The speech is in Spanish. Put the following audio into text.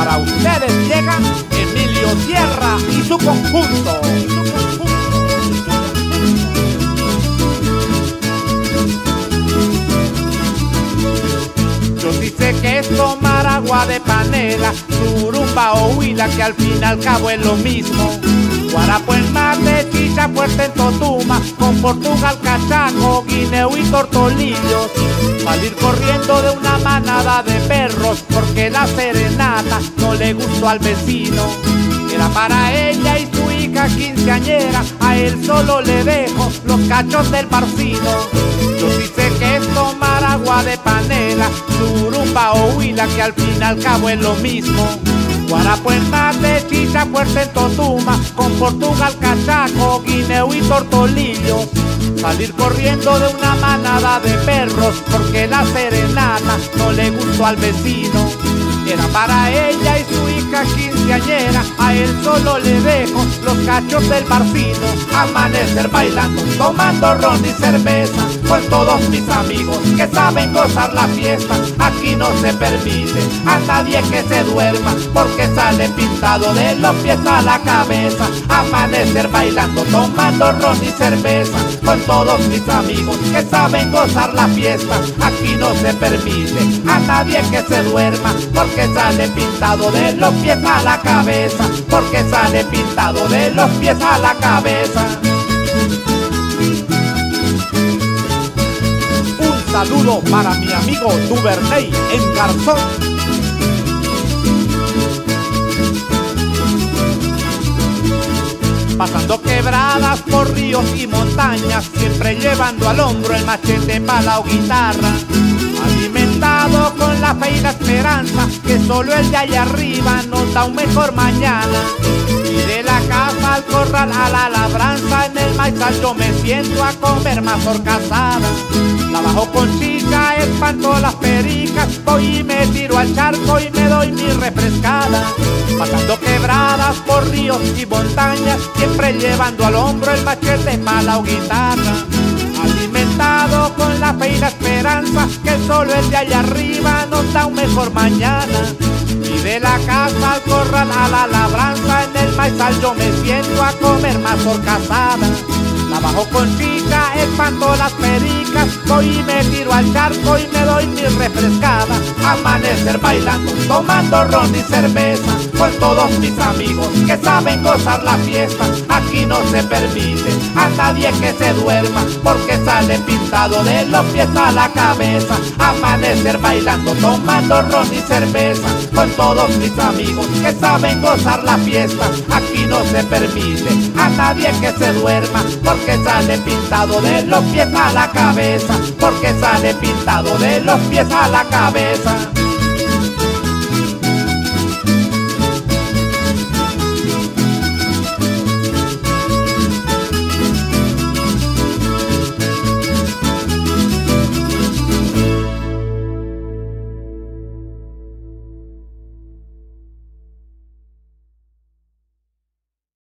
Para ustedes llega Emilio Sierra y su conjunto. Yo sí sé que es tomar agua de panela, surumba o huila, que al fin y al cabo es lo mismo. Guarapo en mate, chicha fuerte en Totuma, con Portugal, cachaco, guineo y tortolillos. Salir corriendo de una manada de perros, porque la serenata no le gustó al vecino. Era para ella y su hija quinceañera, a él solo le dejo los cachos del barcino. Yo sí sé que es tomar agua de panela, surumba o huila, que al fin y al cabo es lo mismo. Guarapo en mate, chicha fuerte en Totuma, con Portugal, cachaco, guineo y tortolillos. Salir corriendo de una manada de perros, porque la serenata no le gustó al vecino. Era para ella y su hija quinceañera, a él solo le dejo los cachos del barcino. Amanecer bailando, tomando ron y cerveza, con todos mis amigos que saben gozar la fiesta. Aquí no se permite a nadie que se duerma, porque sale pintado de los pies a la cabeza. Amanecer bailando, tomando ron y cerveza, con todos mis amigos que saben gozar la fiesta. Aquí no se permite a nadie que se duerma, porque sale pintado de los pies a la cabeza, porque sale pintado de los pies a la cabeza. Un saludo para mi amigo Duvernay en Garzón. Pasando quebradas por ríos y montañas, siempre llevando al hombro el machete, pala o guitarra. Alimentado con la fe y la esperanza, que solo el de allá arriba nos da un mejor mañana. Y de la casa al corral a la labranza, en el maizal yo me siento a comer mazorca asada. Trabajo con chicha, espanto las pericas, voy y me tiro al charco y me doy mi refrescada. Pasando quebradas por ríos y montañas, siempre llevando al hombro el machete, pala o guitarra. Alimentado con la fe y la esperanza, que solo el de allá arriba nos da un mejor mañana. Y de la casa al corral a la labranza, en el maizal yo me siento a comer mazorca asada. Trabajo con chicha, espanto las pericas, voy y me tiro al charco y me doy mi refrescada. Amanecer bailando, tomando ron y cerveza, con todos mis amigos que saben gozar la fiesta. Aquí no se permite a nadie que se duerma, porque sale pintado de los pies a la cabeza. Amanecer bailando, tomando ron y cerveza, con todos mis amigos que saben gozar la fiesta. Aquí no se permite a nadie que se duerma, porque sale pintado de los pies a la cabeza, porque sale pintado de los pies a la cabeza.